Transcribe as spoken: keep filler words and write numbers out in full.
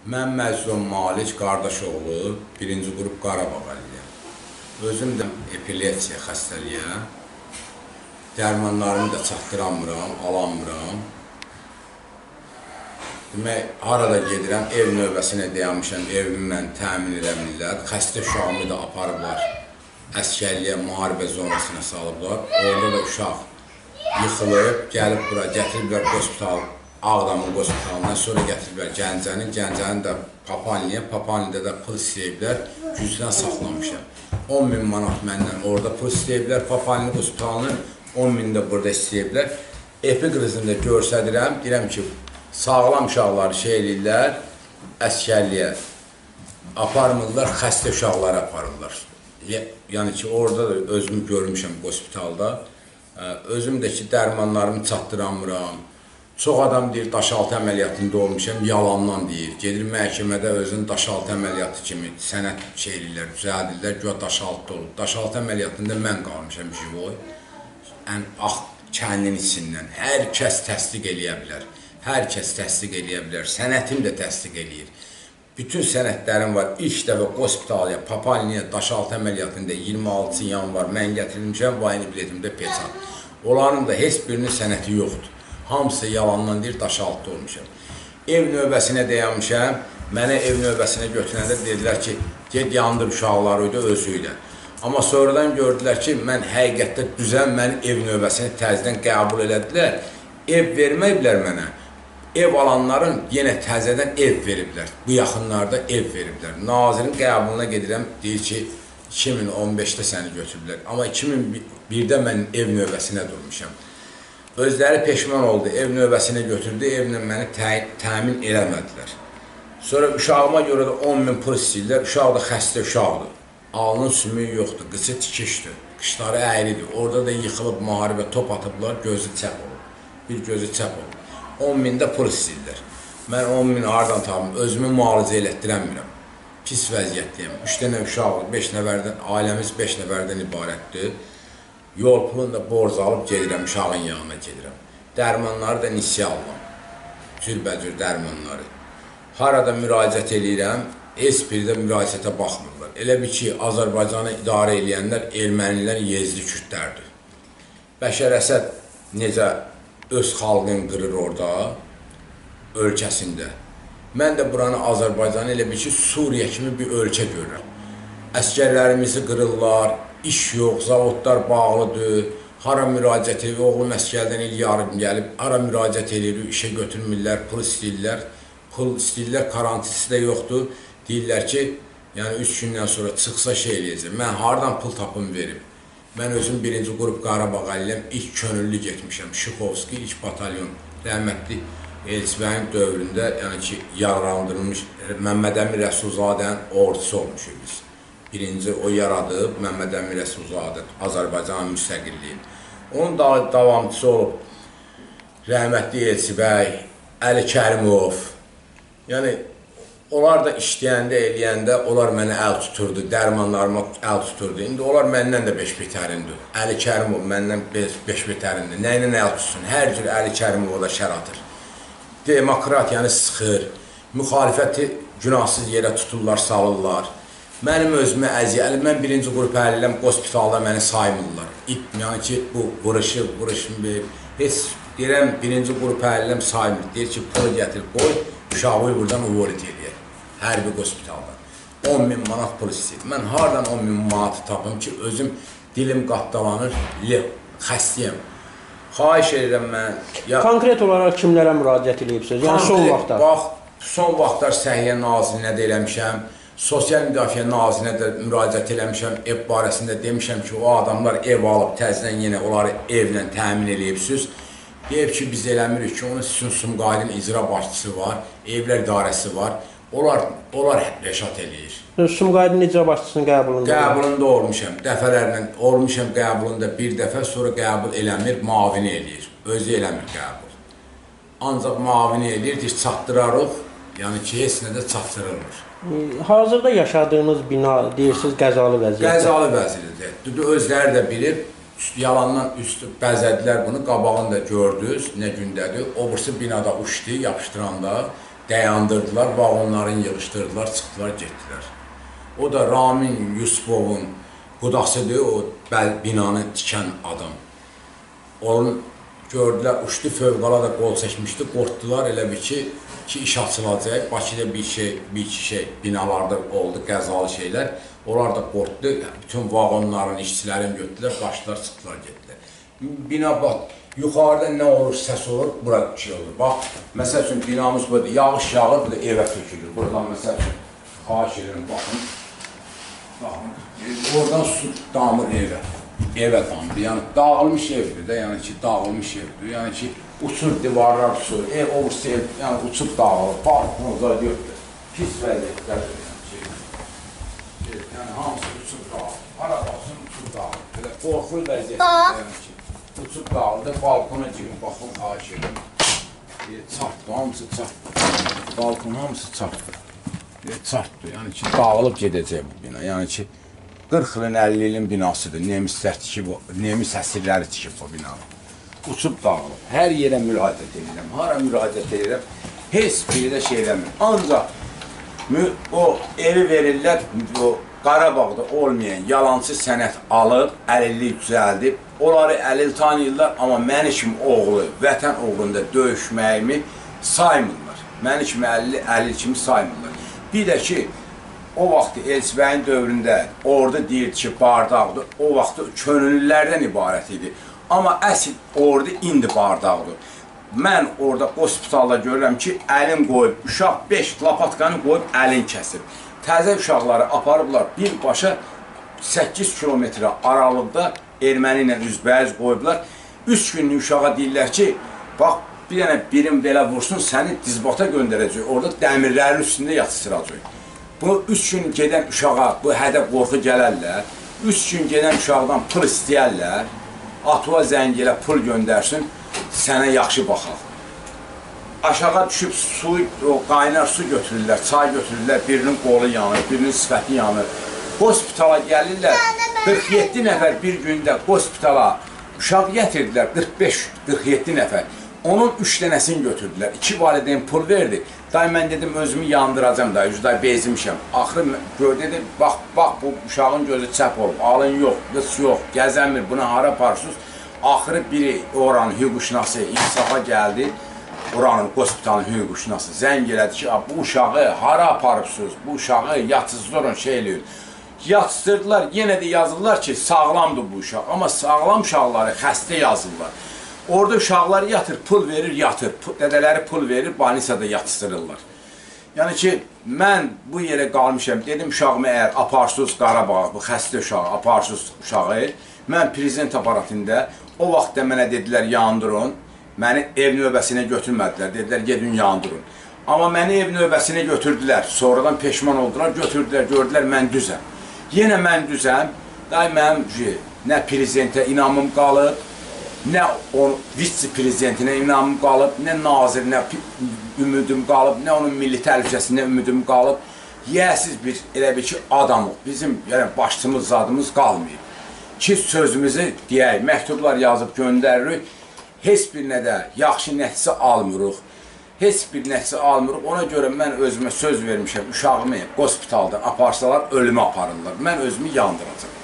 Mən Məzlum Malic Qardaşoğlu, birinci qrup Qarabağ əliyəm. Özüm də epilepsiya xəstəliyəm. Dərmanlarımı da çatdıramıram, alamıram. Demək, harada gedirəm, ev növbəsinə dayanmışam, evimi mən təmin eləmirlər. Xəstə uşağımı da aparıblar, əskərliyə, müharibə zonasına salıblar. Orada da uşaq yıxılıb, gəlib bura, gətiriblər hospital, Ağdamın hospitalından, sonra gətiriblər Gəncənin, Gəncənin də Papanliyə, Papanlidə də pul istəyiblər, gücdən saxlamışam. on min manat məndən orada pul istəyiblər, Papanli hospitalının on min də burada istəyiblər. Epi qrizində görsədirəm, deyirəm ki, sağlam uşaqları şey eləyirlər, əskərliyə aparmırlar, xəstə uşaqları aparırlar. Yəni ki, orada da özümü görmüşəm hospitalda. Özüm də ki, dərmanlarımı çatdıramıram. Çox adam deyir, daşaltı əməliyyatında olmuşam, yalandan deyir. Gedir məhkəmədə özünün daşaltı əməliyyatı kimi sənət şey eləyirlər, düzəldirlər, güya daşaltı olub. Daşaltı əməliyyatında mən qalmışam jivoy. Ən ax kəndin içindən. Hər kəs təsdiq eləyə bilər. Hər kəs təsdiq eləyə bilər. Sənətim də təsdiq eləyir. Bütün sənətlərim var. İlk dəfə hospitaliya, Papanliyə daşaltı əməliyyatında iyirmi altıncı yanvar mən gətirilmişəm, vayni biletimdə peçat. Onların da heç birinin sənəti yoxdur. Hamısı yalandan deyir, daşaltı olmuşam. Ev növbəsinə dayanmışam, mənə ev növbəsinə götürəndə dedilər ki, ged yandır uşaqlarıydı, özüydü. Amma sonradan gördülər ki, mən həqiqətdə düzən məni ev növbəsinə təzədən qəbul elədilər. Ev verməyiblər mənə. Ev alanların yenə təzədən ev veriblər. Bu yaxınlarda ev veriblər. Nazirin qəbuluna gedirəm, deyir ki, iki min on beşdə səni götürüblər. Amma iki min birdə mən ev növbəsinə durmuşam. Özləri peşman oldu, ev növbəsinə götürdü, evlə məni təmin eləmədilər. Sonra uşağıma görə də on min pul istəyirlər, uşaq da xəstə uşaqdır. Alnın sümüyü yoxdur, qıçı tikişdir, qışları əyridir. Orada da yıxılıb, müharibə top atıblar, gözü çəp olub. Bir gözü çəp olub. on mində pul istəyirlər. Mən on min haradan tapım, özümü müalicə elətdirəmirəm. Pis vəziyyətdəyəm. Üç dənə uşaqlıq, beş nəfərdən, ailəmiz beş nəfərdən ibarətdir. Yol pulunu da borc alıb gedirəm, uşağın yanına gedirəm. Dərmanları da nisyə alıram. Cürbəcür dərmanları. Harada müraciət eləyirəm, heç biri də müraciətə baxmırlar. Elə bir ki, Azərbaycanı idarə eləyənlər ermənilər, yezdi kürdlərdir. Bəşər Əsəd necə öz xalqını qırır orada, ölkəsində. Mən də buranı Azərbaycanı elə bir ki, Suriyə kimi bir ölkə görürəm. Əskərlərimizi qırırlar, iş yox, zavodlar bağlıdır, hara müraciət edir, oğlum əskərdən il yarım gəlib, hara müraciət edir, işə götürmürlər, pul istəyirlər, pul istəyirlər, karantisi də yoxdur, deyirlər ki, yəni üç gündən sonra çıxsa şey eləyəcək, mən haradan pul tapım verim, mən özüm birinci qrup Qarabağ əliyəm, ilk könüllü getmişəm, Şıxovski, ilk batalyon, rəhmətli Elçibəyin dövründə, yəni ki, yaralandırılmış Məmməd Əmin Rəsulzadənin ordusu olmuşuq biz. Birinci o yaradıb, Məmməd Əmin Rəsulzadə, Azərbaycan müstəqilliyi. Onun da davamçısı olub rəhmətli Elçibəy, Əli Kərimov. Yəni, onlar da işləyəndə, eləyəndə, onlar mənə əl tuturdu, dərmanlarıma əl tuturdu. İndi onlar məndən də beş betərindir. Əli Kərimov məndən beş betərindir. Nə ilə əl tutsun? Hər cür Əli Kərimov da şər atır. Demokratiyanı sıxır, müxalifəti günahsız yerə tuturlar, salırlar. Mənim özümə əziyyəli, mən birinci qrup əliləm, hospitalda məni saymırlar. Yəni ki, bu vurışı, vurışım bir, heç deyirəm, birinci qrup əliləm saymır. Deyir ki, pulu gətir, qoy, uşağı buradan uvolit eləyək, hər bir hospitalda. on min manat pul istəyir. Mən haradan on min manatı tapım ki, özüm dilim qatdalanır, xəstəyəm. Xahiş edirəm mən. Konkret olaraq kimlərə müraciət edibsiniz? Yəni son vaxtlar? Bax, son vaxtlar Səhiyyə Nazirinə də eləmişəm. Sosial Müdafiə Nazirinə də müraciət eləmişəm, ev barəsində demişəm ki, o adamlar ev alıb, təzdən yenə onları evlə təmin eləyibsiniz. Deyib ki, biz eləmirik ki, onun sizin Sumqaydın icra başçısı var, evlər idarəsi var, onlar, onlar rəşat eləyir. Sumqaydın icra başçısının qəbulunda? Qəbulunda olmuşam, dəfələrlə olmuşam qəbulunda bir dəfə, sonra qəbul eləmir, mavini eləyir, özü eləmir qəbul. Ancaq mavini eləyir, deyir, çatdırarıq, yəni ki, heç nə də çatdırılmır. Hazırda yaşadığınız bina deyirsiniz qəzalı vəziyyətdə. Qəzalı vəziyyətdə. Özləri də bilir, yalandan üstü bəzədilər bunu, qabağını da gördünüz, nə gündədir. O birisi binada uçdu, yapışdıranda. dayandırdılar, vaqonlarını yığışdırdılar, çıxdılar, getdilər. O da Ramin Yusubovun qudasıdır, o binanı tikən adam. Onun gördülər, uçdu fövqəladə qol çəkmişdi, qorxdular elə bir ki, ki iş açılacaq. Bakıda bir şey, bir iki şey binalarda oldu, qəzalı şeylər. Onlar da qorxdu, bütün vaqonların işçilərini götürdülər, qaçdılar, çıxdılar, getdilər. Bina bax, yuxarıda nə olur, səs olur, bura şey olur. Bax, məsəl üçün binamız budur, yağış yağır, bu da evə tökülür. Buradan məsəl üçün, xahiş edirəm, baxın. Baxın, oradan su damır evə. Evə damır, yəni dağılmış evdir də, yəni ki, dağılmış evdir. Yəni ki, uçur divarlar su, ev olursa ev, yəni uçub dağılır, balkonda yoxdur. Pis vəziyyətlərdir, yəni ki, yəni hamısı uçub dağılır. Hara baxsın, uçub dağılır. Belə qorxul vəziyyətdir, yəni ki, uçub dağılır, balkona girin, baxın, xahiş edirəm. Çartdır, hamısı çartdır. Balkon hamısı çartdır. Çartdır, yəni ki, dağılıb gedəcək bu bina, yəni ki, qırx ilin, əlli ilin binasıdır. Nemislər tikib, nemis əsirləri tikib o binanı. Uçub dağılıb. Hər yerə müraciət edirəm. Hara müraciət edirəm, heç biri də şey eləmir. Ancaq o evi verirlər, o Qarabağda olmayan yalancı sənət alıb, əlillik düzəldib, onları əlil tanıyırlar, amma mən kimi oğlu, vətən uğrunda döyüşməyimi saymırlar. Mən kimi əlil, əlil kimi saymırlar. Bir də ki, o vaxt Elçibəyin dövründə ordu deyirdi ki, bardaqdır, o vaxt könüllülərdən ibarət idi. Amma əsl ordu indi bardaqdır. Mən orada hospitalda görürəm ki, əlin qoyub, uşaq beş lapatqanı qoyub əlin kəsib. Təzə uşaqları aparıblar birbaşa səkkiz kilometrə aralıqda erməni ilə üzbəyiz qoyublar. Üç günlük uşağa deyirlər ki, bax, bir dənə birim belə vursun, səni dizbata göndərəcək, orada dəmirlərin üstündə yatışdıracaq. Bu üç gün gedən uşağa bu hədə qorxu gələrlər, üç gün gedən uşaqdan pul istəyərlər, atıva zəng elə pul göndərsin, sənə yaxşı baxaq. Aşağı düşüb su, o qaynar su götürürlər, çay götürürlər, birinin qolu yanır, birinin sifəti yanır. Hospitala gəlirlər, qırx yeddi nəfər bir gündə hospitala uşaq gətirdilər, qırx beş qırx yeddi nəfər. Onun üç dənəsini götürdülər, iki valideyn pul verdi. Day mən dedim, özümü yandıracam da, yüzday bezmişəm. Axırı gör dedim, bax, bax, bu uşağın gözü çəp olub, alın yox, qıç yox, gəzəmir, buna hara aparsınız. Axırı biri oranın hüquqşünası insafa gəldi, oranın hospitalın hüquqşünası zəng elədi ki, bu uşağı hara aparıbsınız, bu uşağı yatızdırın, şey eləyin. Yatızdırdılar, yenə də yazırlar ki, sağlamdır bu uşaq, amma sağlam uşaqları xəstə yazırlar. Orada uşaqlar yatır, pul verir, yatır, dədələri pul verir, banisada yatızdırırlar. Yəni ki, mən bu yerə qalmışam, dedim uşağımı əgər aparsınız Qarabağa, bu xəstə uşağı, aparsınız uşağı, mən prezident aparatında, o vaxtda mənə dedilər, yandırın, məni ev növbəsinə götürmədilər, dedilər, gedin yandırın. Amma məni ev növbəsinə götürdülər, sonradan peşman oldular, götürdülər, gördülər, mən düzəm. Yenə mən düzəm, day mənim nə prezidentə inamım qalıb, nə vitse-prezidentinə inamım qalıb, nə nazirinə ümidim qalıb, nə onun milli təhlükəsində ümidim qalıb. Yiyəsiz bir, elə bir ki, adamıq, bizim başçımız, zadımız qalmayıb. Ki, sözümüzü deyək, məktublar yazıb göndəririk, heç bir nə də yaxşı nəticə almırıq, heç bir nəticə almırıq. Ona görə mən özümə söz vermişəm, uşağımı hospitaldan aparsalar, ölümə aparırlar. Mən özümü yandıracam.